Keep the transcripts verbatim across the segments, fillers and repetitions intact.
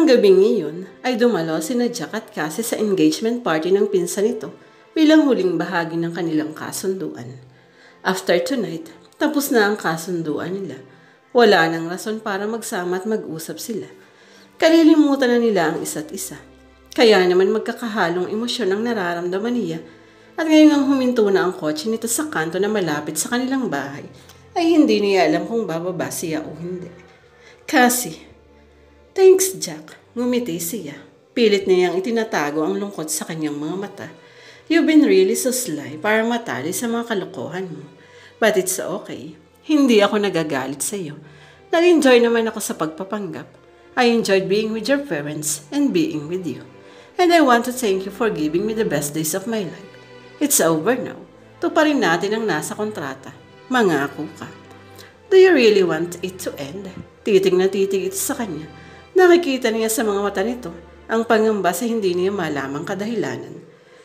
Nang gabing iyon ay dumalo sina Jack at Cassie sa engagement party ng pinsan nito bilang huling bahagi ng kanilang kasunduan. After tonight, tapos na ang kasunduan nila. Wala nang rason para magsama at mag-usap sila. Kalilimutan na nila ang isa't isa. Kaya naman magkakahalong emosyon ang nararamdaman niya at ngayong huminto na ang kotse nito sa kanto na malapit sa kanilang bahay ay hindi niya alam kung bababa siya o hindi. Cassie, thanks Jack, ngumiti siya. Pilit niyang itinatago ang lungkot sa kanyang mga mata. You've been really so sly para matali sa mga kalokohan mo. But it's okay. Hindi ako nagagalit sa iyo. Nag-enjoy naman ako sa pagpapanggap. I enjoyed being with your parents and being with you. And I want to thank you for giving me the best days of my life. It's over now. Tuparin natin ang nasa kontrata. Mangako ka. Do you really want it to end? Titig na titig ito sa kanya. Nakikita niya sa mga mata nito ang pangamba sa hindi niya malamang kadahilanan.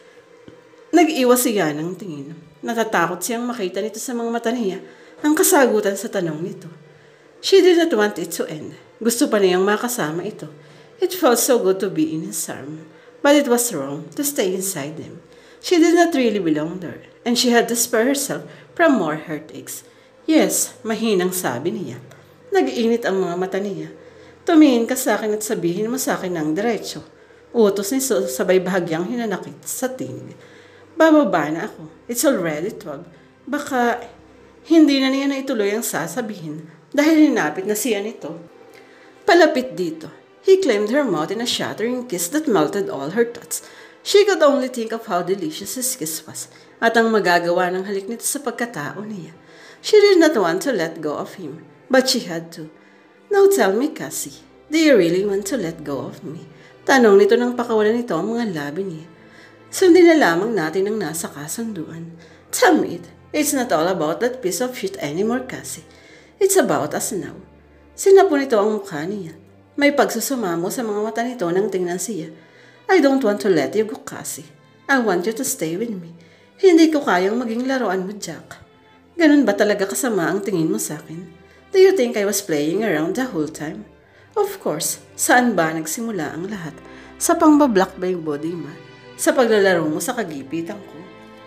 Nag-iwas siya ng tingin. Natatakot siyang makita nito sa mga mata niya ang kasagutan sa tanong nito. She did not want it to end. Gusto pa niyang makasama ito. It felt so good to be in his arm. But it was wrong to stay inside him. She did not really belong there. And she had to spare herself from more heartaches. Yes, mahinang sabi niya. Nag-iinit ang mga mata niya. Tumingin ka sa akin at sabihin mo sa akin ng diretso. Utos ni So sabay bahagyang hinanakit sa tinig. Bababa na ako. It's already twelve. Baka hindi na niya na ituloy ang sasabihin dahil hinapit na siya nito. Palapit dito. He claimed her mouth in a shattering kiss that melted all her thoughts. She could only think of how delicious his kiss was at ang magagawa ng halik nito sa pagkatao niya. She did not want to let go of him, but she had to. Now tell me, Cassie, do you really want to let go of me? Tanong nito nang pakawalan nito ang mga labi niya. Sundin na lamang natin ang nasa kasunduan. Tell me it. It's not all about that piece of shit anymore, Cassie. It's about us now. Sinapo nito ang mukha niya. May pagsusumamo sa mga mata nito nang tingnan siya. I don't want to let you go, Cassie. I want you to stay with me. Hindi ko kayang maging laruan mo, Jack. Ganun ba talaga kasama ang tingin mo sa akin? Do you think I was playing around the whole time? Of course, saan ba nagsimula ang lahat? Sa pangbablock by body ma? Sa paglalaro mo sa kagipitan ko?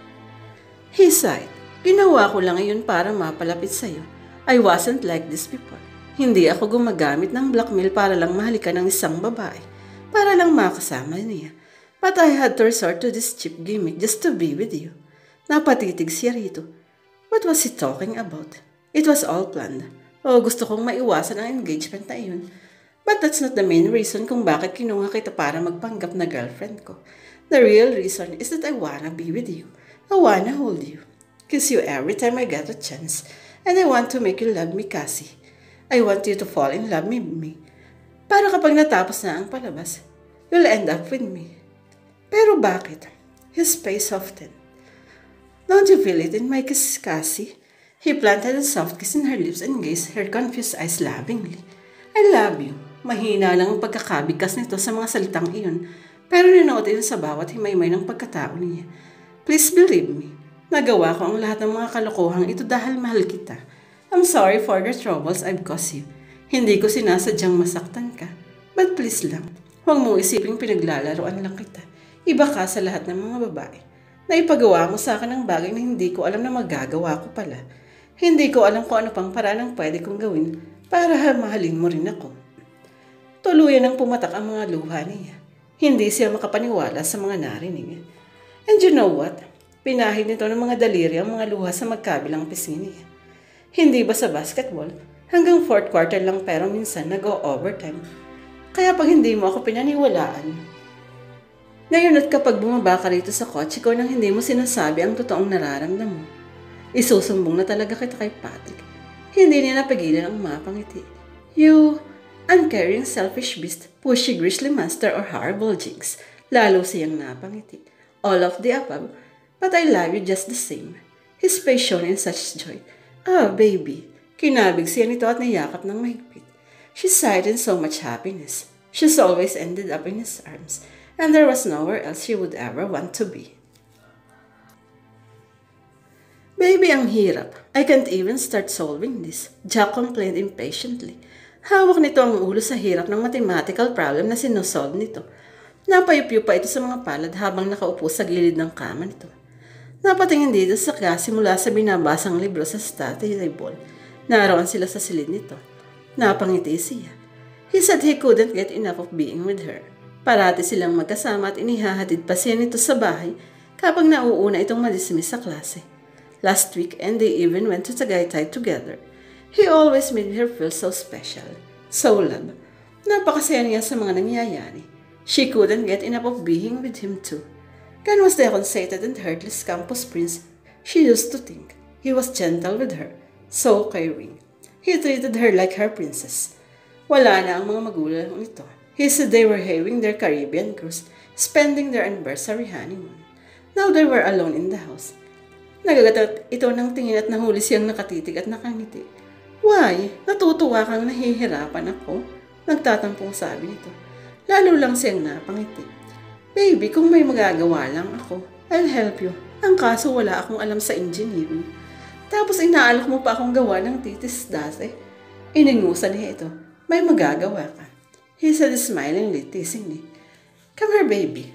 He sighed. Ginawa ko lang iyon para mapalapit sa'yo. I wasn't like this before. Hindi ako gumagamit ng blackmail para lang mahalikan ng isang babae. Para lang makasama niya. But I had to resort to this cheap gimmick just to be with you. Napatitig siya rito. What was he talking about? It was all planned. O gusto kong maiwasan ang engagement na iyon. But that's not the main reason kung bakit kinuha kita para magpanggap na girlfriend ko. The real reason is that I wanna be with you. I wanna hold you. Kiss you every time I get a chance. And I want to make you love me, Cassie. I want you to fall in love with me. Para kapag natapos na ang palabas, you'll end up with me. Pero bakit? His face softened. Don't you feel it in my kiss, Cassie? He planted a soft kiss in her lips and gazed her confused eyes lovingly. I love you. Mahina lang ang pagkakabigkas nito sa mga salitang iyon, pero ninote yun sa bawat himaymay ng pagkatao niya. Please believe me. Nagawa ko ang lahat ng mga kalokohang ito dahil mahal kita. I'm sorry for the troubles I've caused you. Hindi ko sinasadyang masaktan ka. But please lang, huwag mong isiping pinaglalaroan lang kita. Iba ka sa lahat ng mga babae. Naipagawa mo sa akin ang bagay na hindi ko alam na magagawa ko pala. Hindi ko alam kung ano pang paraan ang pwede kong gawin para mahalin mo rin ako. Tuluyan ang pumatak ang mga luha niya. Hindi siya makapaniwala sa mga narinig. And you know what? Pinahid nito ng mga daliri ang mga luha sa magkabilang pisngi niya. Hindi ba sa basketball? Hanggang fourth quarter lang pero minsan nag-o-overtime. Kaya pag hindi mo ako pinaniwalaan. Ngayon at kapag bumaba ka rito sa kotse ko nang hindi mo sinasabi ang totoong nararamdam mo, isusumbong na talaga kita kay Patrick. Hindi niya napigilan ang mapangiti. You uncaring selfish beast, pushy grizzly monster or horrible jinx. Lalo siyang napangiti. All of the above, but I love you just the same. His face shone in such joy. Ah, baby. Kinabig siya nito at niyakap ng mahigpit. She sighed in so much happiness. She's always ended up in his arms, and there was nowhere else she would ever want to be. Baby, ang hirap. I can't even start solving this, Jack complained impatiently. Hawak nito ang ulo sa hirap ng mathematical problem na sinosolve nito. Napayupyo pa ito sa mga palad habang nakaupo sa gilid ng kama nito. Napatingin dito sa klase mula sa binabasang libro sa study table. Naroon sila sa silid nito. Napangiti siya. He said he couldn't get enough of being with her. Parati silang magkasama at inihahatid pa siya nito sa bahay kapag nauuna itong madismiss sa klase. Last week and they even went to Tagaytay together. He always made her feel so special, so loved. Napakasaya niya sa mga nangyayari. She couldn't get enough of being with him too. Ken was the conceited and heartless campus prince she used to think. He was gentle with her, so caring. He treated her like her princess. Wala na ang mga magulang nito. He said they were having their Caribbean cruise, spending their anniversary honeymoon. Now they were alone in the house. Nagagat ito ng tingin at nahuli siyang nakatitig at nakangiti. Why? Natutuwa kang nahihirapan ako? Nagtatampong sabi nito. Lalo lang siyang napangiti. Baby, kung may magagawa lang ako, I'll help you. Ang kaso wala akong alam sa engineering. Tapos inaalok mo pa akong gawa ng titis dati. Iningusan niya ito. May magagawa ka. He said smilingly, teasingly. Come here, baby.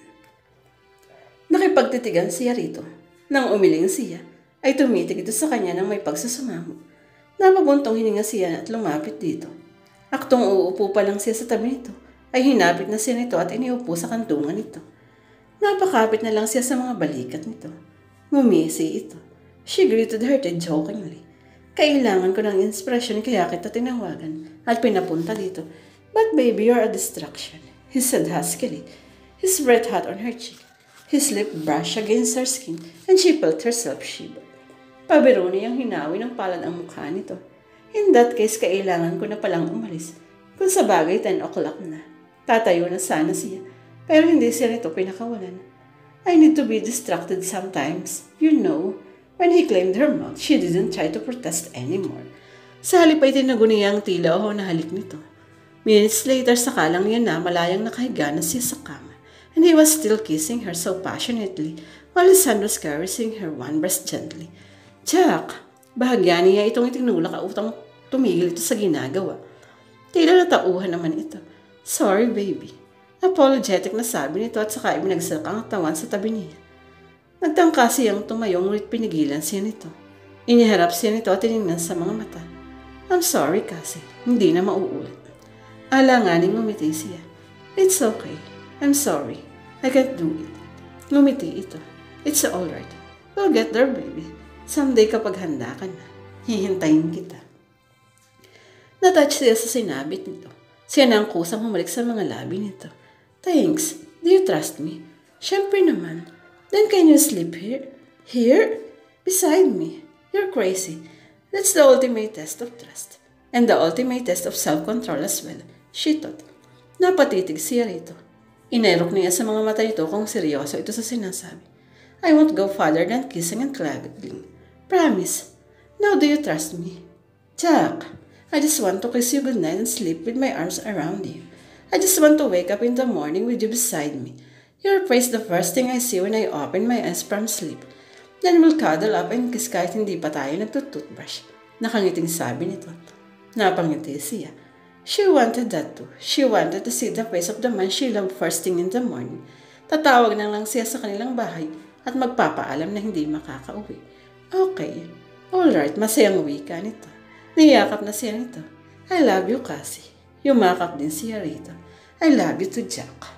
Nakipagtitigan siya rito. Nang umiling siya, ay tumitig ito sa kanya ng may pagsusumamo. Napabuntong hininga siya at lumapit dito. Aktong uupo pa lang siya sa tabi nito, ay hinapit na siya nito at iniupo sa kantungan nito. Napakapit na lang siya sa mga balikat nito. Ngumisi ito. She greeted her jokingly. Kailangan ko ng inspiration kaya kita tinawagan at pinapunta dito. But baby, you're a distraction, he said huskily, his breath hot on her cheek. His lip brushed against her skin and she felt herself shiver. Pabiro niyang hinawi ng palad ang mukha nito. In that case, kailangan ko na palang umalis. Kung sa bagay, ten o'clock na. Tatayo na sana siya, pero hindi siya nito pinakawalan. I need to be distracted sometimes. You know, when he claimed her mouth, she didn't try to protest anymore. Sa halip ay tinago niya ang tila o na halik nito. Minutes later, sakalang niya na malayang nakahiga na siya sa kama. And he was still kissing her so passionately while his hand was caressing her one breast gently. Jack, bahagya niya itong itinulak upang tumigil ito sa ginagawa. Tila natauhan naman ito. Sorry, baby. Apologetic na sabi nito at saka ibinagsak ang tawan sa tabi niya. Nagtangka siyang tumayo ngunit pinigilan siya nito. Iniharap siya nito at tinignan sa mga mata. I'm sorry kasi, hindi na mauulit. Alanganing ngumiti siya. It's okay. I'm sorry. I can't do it. Ngumiti ito. It's alright. We'll get there, baby. Someday kapag handa ka na, hihintayin kita. Natouch siya sa sinabit nito. Siya na ang kusang humalik sa mga labi nito. Thanks. Do you trust me? Siyempre naman. Then can you sleep here? Here? Beside me. You're crazy. That's the ultimate test of trust. And the ultimate test of self-control as well, she thought. Napatitig siya rito. Inerok niya sa mga mata nito kung seryoso ito sa sinasabi. I won't go farther than kissing and cuddling. Promise. Now do you trust me? Jack, I just want to kiss you goodnight and sleep with my arms around you. I just want to wake up in the morning with you beside me. Your face the first thing I see when I open my eyes from sleep. Then we'll cuddle up and kiss kahit hindi pa tayo nagtutoothbrush. Nakangiting sabi nito. Napangiti siya. She wanted that too. She wanted to see the face of the man she loved first thing in the morning. Tatawag na lang siya sa kanilang bahay at magpapaalam na hindi makakauwi. Okay. Alright, masayang wika nito. Niyakap na siya nito. I love you, Cassie. Yumakap din siya rito. I love you to Jack.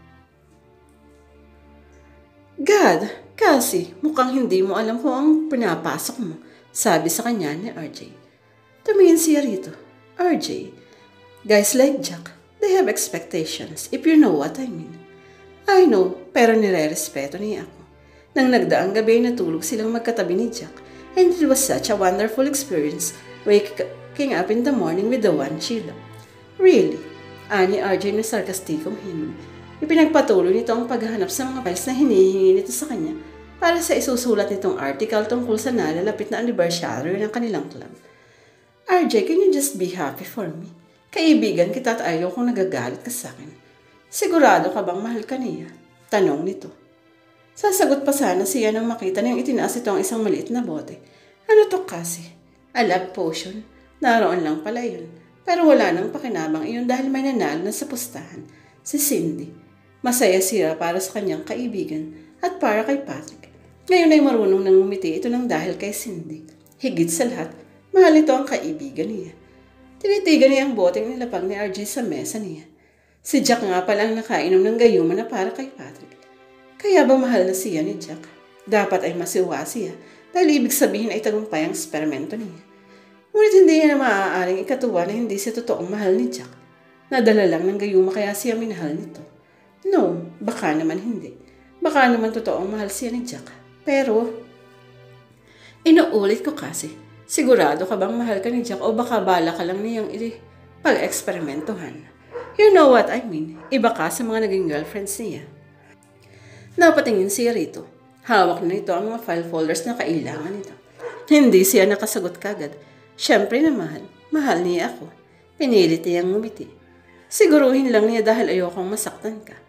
God, Cassie, mukhang hindi mo alam kung ang pinapasok mo, sabi sa kanya ni R J. Tumingin siya rito. R J, guys like Jack, they have expectations, if you know what I mean. I know, pero nire-respeto niya ako. Nang nagdaang gabi, natulog silang magkatabi ni Jack, and it was such a wonderful experience waking up in the morning with the one she loved. Really? Ani R J na sarkastikong hiningi. Ipinagpatuloy nito ang paghahanap sa mga files na hinihingi nito sa kanya para sa isusulat nitong article tungkol sa nalalapit na anniversary ng kanilang club. R J, can you just be happy for me? Kaibigan kita at ayaw kong nagagalit ka sa akin. Sigurado ka bang mahal ka niya? Tanong nito. Sasagot pa sana siya nang makita niyang itinaas ito ang isang maliit na bote. Ano to kasi? A love potion? Naroon lang pala yun. Pero wala nang pakinabang iyon dahil may nanalo na sa pustahan, si Cindy. Masaya siya para sa kanyang kaibigan at para kay Patrick. Ngayon ay marunong nang ngumiti ito ng dahil kay Cindy. Higit sa lahat, mahal ito ang kaibigan niya. Tinitigan niya ang boteng nilapag ni R J sa mesa niya. Si Jack nga pala ang nakainom ng gayuma na para kay Patrick. Kaya ba mahal na siya ni Jack? Dapat ay masiwa siya dahil ibig sabihin ay tagumpay ang eksperimento niya. Ngunit hindi niya na maaaring ikatuwa na hindi siya totoong mahal ni Jack. Nadala lang ng gayuma kaya siya minahal nito. No, baka naman hindi. Baka naman totoong mahal siya ni Jack. Pero, inuulit ko kasi, sigurado ka bang mahal ka ni Jack o baka bala ka lang niyang pag-eksperimentohan? You know what I mean, iba ka sa mga naging girlfriends niya. Napatingin siya rito. Hawak na nito ang mga file folders na kailangan nito. Hindi siya nakasagot kagad. Siyempre naman, mahal niya ako. Pinilit niyang ngumiti. Siguruhin lang niya dahil ayokong masaktan ka.